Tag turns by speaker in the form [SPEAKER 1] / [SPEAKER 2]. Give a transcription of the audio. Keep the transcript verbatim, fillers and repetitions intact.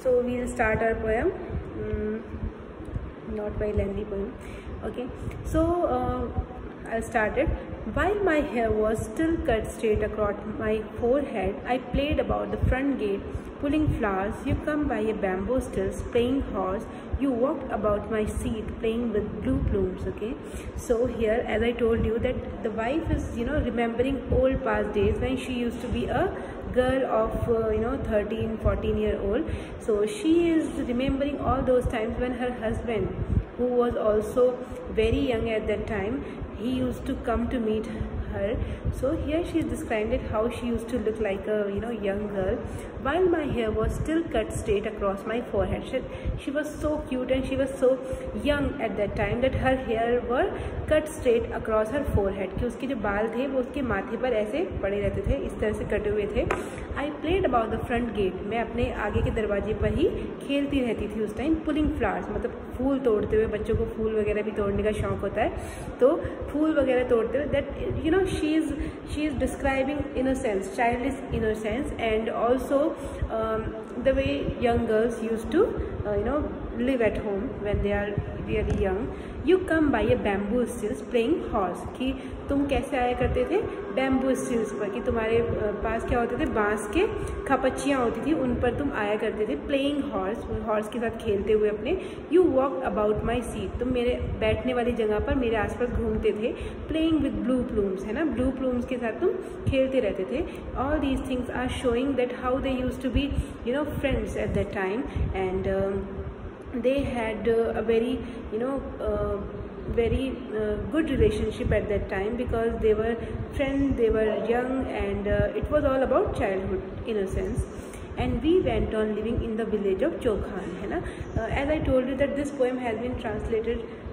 [SPEAKER 1] So we'll start our poem, mm, not very lengthy poem. Okay, so uh, I'll start it. While my hair was still cut straight across my forehead, I played about the front gate, pulling flowers. You come by a bamboo stills, playing horse. You walked about my seat, playing with blue plumes. Okay, so here, as I told you, that the wife is, you know, remembering old past days when she used to be a girl of uh, you know thirteen fourteen year old. So she is remembering all those times when her husband, who was also very young at that time, he used to come to meet her. So here she described it, how she used to look like a you know young girl while my hair was still cut straight across my forehead. She, she was so cute and she was so young at that time that her hair were cut straight across her forehead, कि उसके जो बाल थे वो उसके माथे पर ऐसे पड़े रहते थे, इस तरह से कटे हुए थे. I played about the front gate, मैं अपने आगे के दरवाजे पर ही खेलती रहती थी उस टाइम. पुलिंग फ्लावर्स मतलब फूल तोड़ते हुए, बच्चों को फूल वगैरह भी तोड़ने का शौक होता है, तो फूल वगैरह तोड़ते हुए. That you know she is she is describing innocence, childish innocence, and also the way young girls used to uh, you know live at home when they are really young. You come by a bamboo stills playing horse, कि तुम कैसे आया करते थे bamboo stills पर, कि तुम्हारे पास क्या होते थे, बांस के खपच्चियाँ होती थी, उन पर तुम आया करते थे. प्लेइंग हॉर्स, हॉर्स के साथ खेलते हुए अपने. You walk about my seat, तुम मेरे बैठने वाली जगह पर मेरे आसपास घूमते थे. प्लेइंग विद ब्लू प्लूम्स, है ना, ब्लू प्लूम्स के साथ तुम खेलते रहते थे. All these things are showing that how they use to be you know friends at that time, and um, they had uh, a very you know uh, very uh, good relationship at that time, because they were friends, they were young, and uh, it was all about childhood innocence. And we went on living in the village of Chokhan, है ना. uh, as I told you that this poem has been translated